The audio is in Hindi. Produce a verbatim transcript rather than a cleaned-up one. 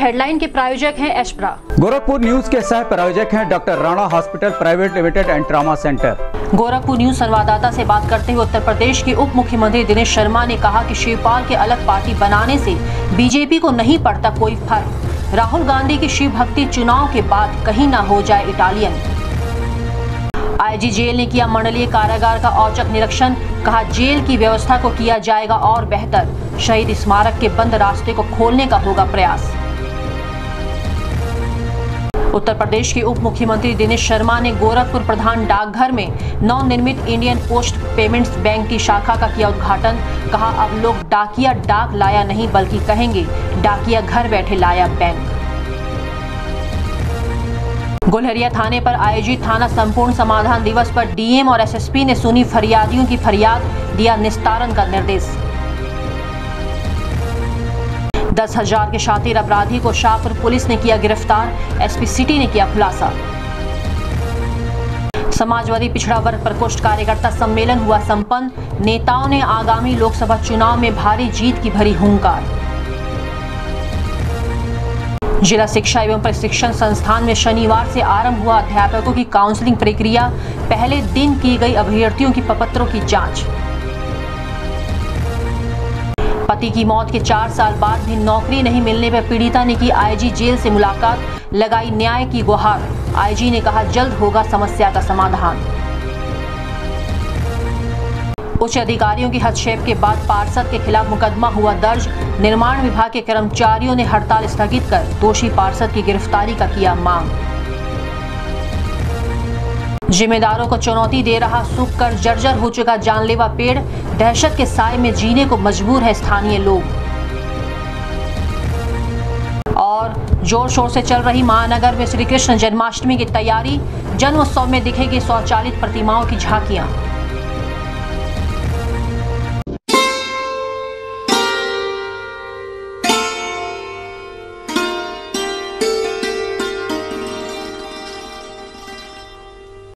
हेडलाइन के प्रायोजक हैं एशप्रा। गोरखपुर न्यूज के सह प्रायोजक हैं doctor Rana hospital private limited and trauma centre. Gorakhpur news संवाददाता से बात करते हुए उत्तर प्रदेश के उप मुख्यमंत्री दिनेश शर्मा ने कहा कि शिवपाल के अलग पार्टी बनाने से बीजेपी को नहीं पड़ता कोई फर्क। राहुल गांधी की शिव भक्ति चुनाव के बाद कहीं ना हो जाए इटालियन। आईजी जेल ने किया मंडलीय कारागार का औचक निरीक्षण, कहा जेल की व्यवस्था को किया जाएगा और बेहतर। शहीद स्मारक के बंद रास्ते को खोलने का होगा प्रयास। उत्तर प्रदेश के उप मुख्यमंत्री दिनेश शर्मा ने गोरखपुर प्रधान डाकघर में नवनिर्मित इंडियन पोस्ट पेमेंट्स बैंक की शाखा का किया उद्घाटन। कहा अब लोग डाकिया डाक लाया नहीं बल्कि कहेंगे डाकिया घर बैठे लाया बैंक। गुलहरिया थाने पर आयोजित थाना संपूर्ण समाधान दिवस पर डीएम और एसएसपी ने सुनी फरियादियों की फरियाद, दिया निस्तारण का निर्देश। दस हजार के शातिर अपराधी को शाहपुर पुलिस ने किया गिरफ्तार, एसपी सिटी ने किया खुलासा। समाजवादी पिछड़ा वर्ग प्रकोष्ठ कार्यकर्ता सम्मेलन हुआ संपन्न, नेताओं ने आगामी लोकसभा चुनाव में भारी जीत की भरी हुंकार। जिला शिक्षा एवं प्रशिक्षण संस्थान में शनिवार से आरंभ हुआ अध्यापकों की काउंसलिंग प्रक्रिया, पहले दिन की गई अभ्यर्थियों की प्रपत्रों की जांच। पति की मौत के चार साल बाद भी नौकरी नहीं मिलने पर पीड़िता ने की आईजी जेल से मुलाकात, लगाई न्याय की गुहार। आईजी ने कहा जल्द होगा समस्या का समाधान। उच्च अधिकारियों की हस्तक्षेप के बाद पार्षद के खिलाफ मुकदमा हुआ दर्ज, निर्माण विभाग के कर्मचारियों ने हड़ताल स्थगित कर दोषी पार्षद की गिरफ्तारी का किया मांग। जिम्मेदारों को चुनौती दे रहा सूख कर जर्जर हो चुका जानलेवा पेड़, दहशत के साए में जीने को मजबूर है स्थानीय लोग। और जोर शोर से चल रही महानगर में श्री कृष्ण जन्माष्टमी की तैयारी, जन्मोत्सव में दिखेगी स्वचालित प्रतिमाओं की झांकियां।